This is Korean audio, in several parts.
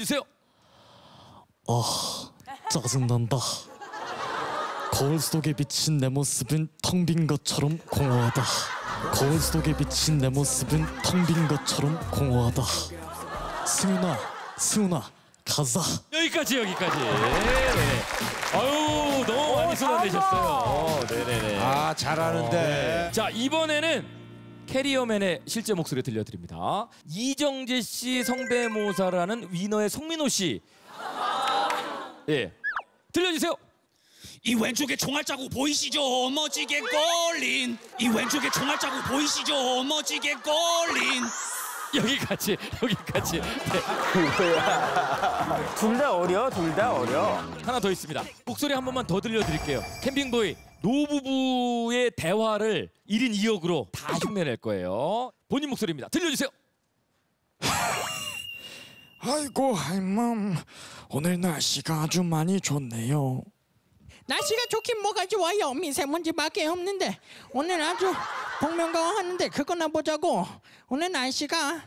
주세요. 짜증난다. 거울 속에 비친 내 모습은 텅 빈 것처럼 공허하다. 거울 속에 비친 내 모습은 텅 빈 것처럼 공허하다. 승훈아, 가자. 여기까지. 네. 아유, 너무 많이 쏟아내셨어요. 네네네. 아, 잘하는데. 자, 이번에는 캐리어맨의 실제 목소리 들려드립니다. 이정재 씨 성대모사라는 위너의 송민호 씨. 예, 들려주세요. 이 왼쪽에 총알 자국 보이시죠? 멋지게 걸린. 이 왼쪽에 총알 자국 보이시죠? 멋지게 걸린. 여기까지. 네. 둘 다 어려. 하나 더 있습니다. 목소리 한 번만 더 들려드릴게요. 캠핑보이 노부부의 대화를 1인 2역으로 다 흉내낼 거예요. 본인 목소리입니다. 들려주세요. 아이고 할멈, 오늘 날씨가 아주 많이 좋네요. 날씨가 좋긴 뭐가 좋아요. 미세먼지밖에 없는데 오늘 아주 복면가왕하는데 그거나 보자고. 오늘 날씨가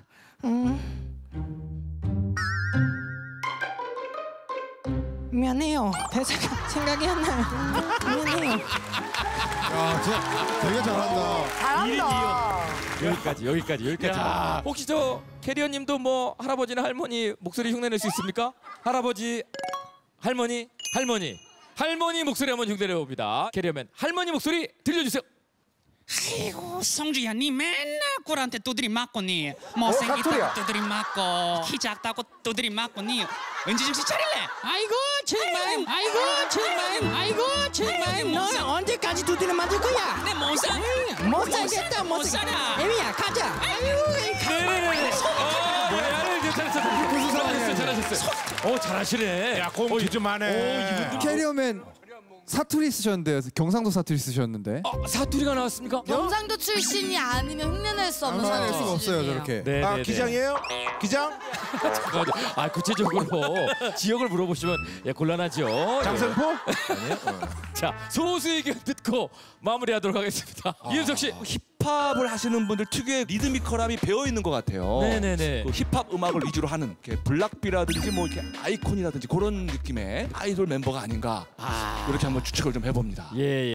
미안해요. 대사가 생각이 안 나요. 미안해요. 야, 진짜 되게 잘한다. 여기까지. 혹시 저 캐리어님도 뭐 할아버지나 할머니 목소리 흉내낼 수 있습니까? 할아버지, 할머니 목소리 한번 흉내내 봅니다. 캐리어맨 할머니 목소리 들려주세요. 아이고 성주야, 니 맨날 꿀한테 두드리 맞고 니 못생겼다고 두드리 맞고 키 작다고 두드리 맞고 니 은지 정신 차릴래? 아이고 정말 너 언제까지 두드려 맞을 거야? 내 못 살. 못 살겠다. 못 살아. 애미야 가자. 네네네. 잘하셨어요. 잘하시네. 야, 공 좀 하네. 캐리어맨 사투리 쓰셨는데요. 경상도 사투리 쓰셨는데. 사투리가 나왔습니까? 경상도 출신이 아니면 흉내낼 수 없는 할 수가 사투리 없어요 출신이에요. 저렇게. 네. 아, 기장이에요? 기장? 구체적으로 지역을 물어보시면 곤란하죠. 장생포? 자, 소수 의견 듣고 마무리하도록 하겠습니다. 이윤석 씨. 힙합을 하시는 분들 특유의 리드미컬함이 배어 있는 것 같아요. 네네네. 그 힙합 음악을 위주로 하는 블락비라든지 뭐 이렇게 아이콘이라든지 그런 느낌의 아이돌 멤버가 아닌가 이렇게 한번 추측을 좀 해봅니다. 예.